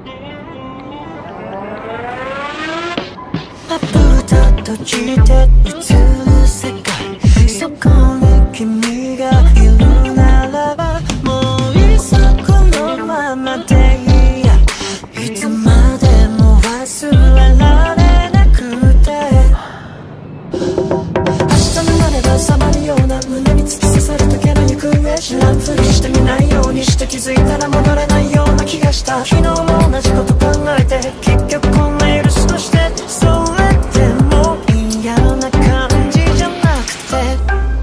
まぶた閉じて映る世界、そこに君がいるならばもういっそこのままでいいや、いつまでも忘れられなくて、明日になればさまるような胸に突き刺さるだけの行方、知らんふりしてみないようにして気づいたら戻れないような気がした。昨日も同じこと考えて結局こんな許しとして、それでも嫌な感じじゃなくて、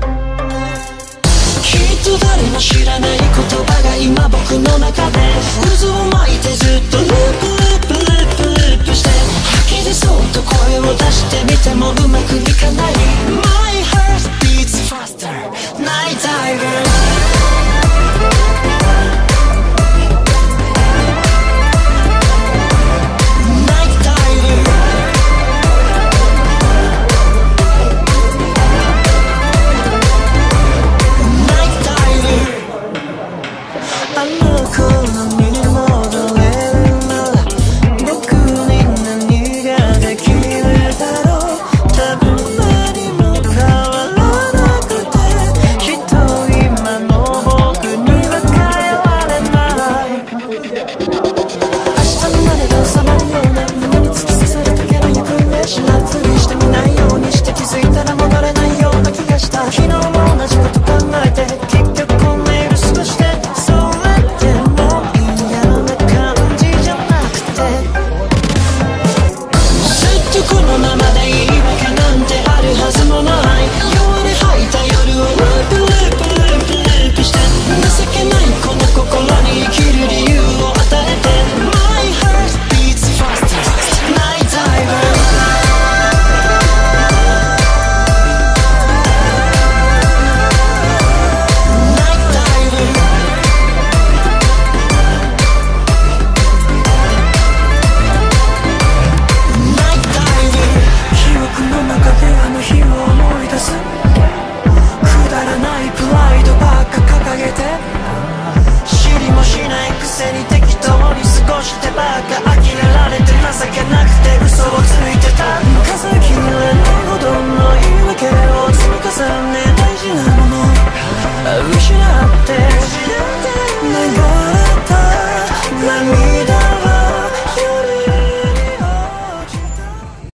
きっと誰も知らない言葉が今僕の中で渦を巻いてずっとループループループループして、吐き出そうと声を出してみてもうまくいかない。 My heart beats faster Night Diver。あの頃に